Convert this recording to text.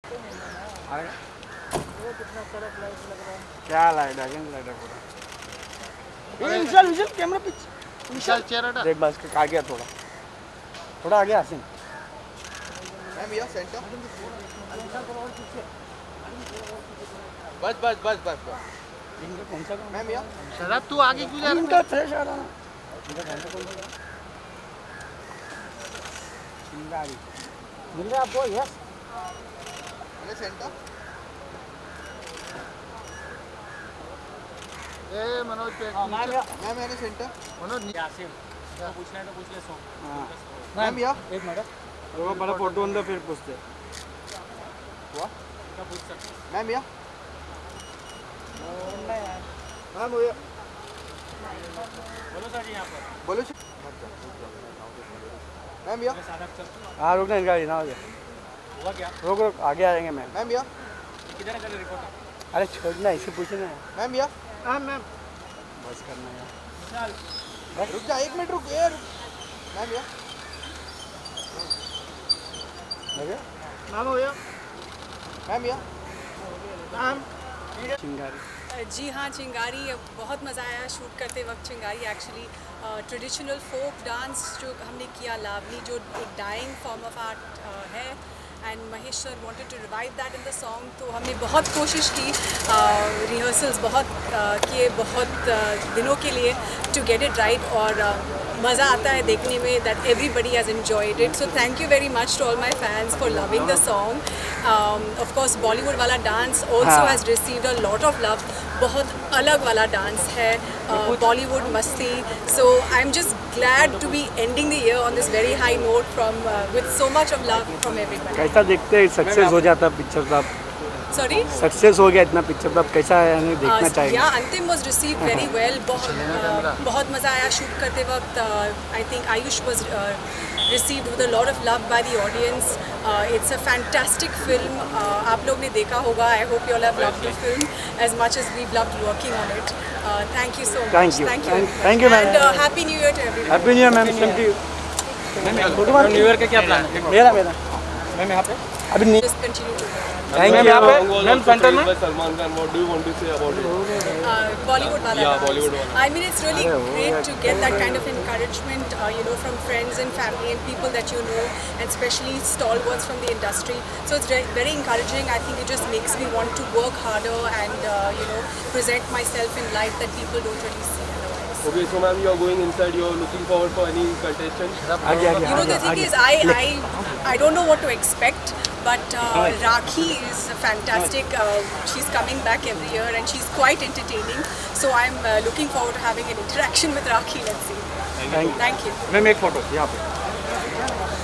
वो कितना कड़क लाइट लग रहा है। क्या लाइट है, लाइट है पूरा। विशाल विशाल कैमरा पीछे, विशाल चेहरा देख बस के आ गया, थोड़ा आगे आसिम। मैम या सेंटर बस बस बस बस बस। इनका कौन सा मैम या शराब तू आगे क्यों जा रहा है? इनका फ्रेश आ रहा है। इनका कौन सा चिंगारी मिल रहा है आपको? यस ये सेंटर। ए मनोज पे मैम मैंने सेंटर। मनोज यासिम पूछना है तो पूछ ले। सॉन्ग हां मैम या एक मिनट वो बड़ा फोटो अंदर फिर पूछते हुआ क्या पूछ सकते मैम या हां वो बोलो सर जी यहाँ पर बोलो मैम या हां रुकना, इनका ना हो जाए। हुआ क्या? रुक रुक आगे आएंगे मैम। मैम या किधर है रिपोर्ट? अरे छोड़ना, इसे पूछना है। मैम या हां मैम बस करना है चल रुक जा, 1 मिनट रुक यार। मैम या लगे नाम हो गया मैम या नाम चिंगारी। जी हाँ, चिंगारी बहुत मज़ा आया शूट करते वक्त। चिंगारी एक्चुअली ट्रेडिशनल फोक डांस जो हमने किया, लावनी जो एक डाइंग फॉर्म ऑफ आर्ट है, and Mahesh sir wanted to revive that in the song. तो हमने बहुत कोशिश की, रिहर्सल्स बहुत किए, बहुत दिनों के लिए टू गेट इट राइट, और मज़ा आता है देखने में that everybody has enjoyed it. So thank you very much to all my fans for loving the song. Of course Bollywood वाला dance also has received a lot of love. बहुत अलग वाला डांस है, बॉलीवुड मस्ती। So I am just glad to be ending the year on this very high note from with so much of love from everybody. कैसा देखते हैं success हो जाता पिक्चर का? Sorry? सक्सेस हो गया इतना पिक्चर का, कैसा है देखना चाहिए? Yeah, Antim was received very well. बहुत मज़ा आया शूट करते वक्त। I think Ayush was received with a lot of love by the audience. It's a fantastic film. आप लोग ने देखा होगा. I hope you all have loved the film as much as we've loved working on it. Thank you so much. Thank you. Thank you, ma'am. And Happy New Year to everyone. Happy New Year, ma'am. Same to you. New year का क्या plan है? मेरा ma'am यहाँ पे अभी नहीं। Just continue to work. Thank you. यहाँ पे मैम सेंटर में Salman Khan, what do you want to say about it? Bollywood wala Yeah, dance. Bollywood wala. I mean, it's really great to get that kind of encouragement, from friends and family and people that you know, and especially stalwarts from the industry. So it's very encouraging. I think it just makes me want to work harder and, present myself in light that people don't really see otherwise. Okay, so ma'am, you are going inside. You are looking forward for any contestant? The thing is, I don't know what to expect. But Rakhi is fantastic. She's coming back every year and she's quite entertaining. So I'm looking forward to having an interaction with Rakhi. Let's see. Thank you. Thank you. Ma'am एक photo यहाँ पे।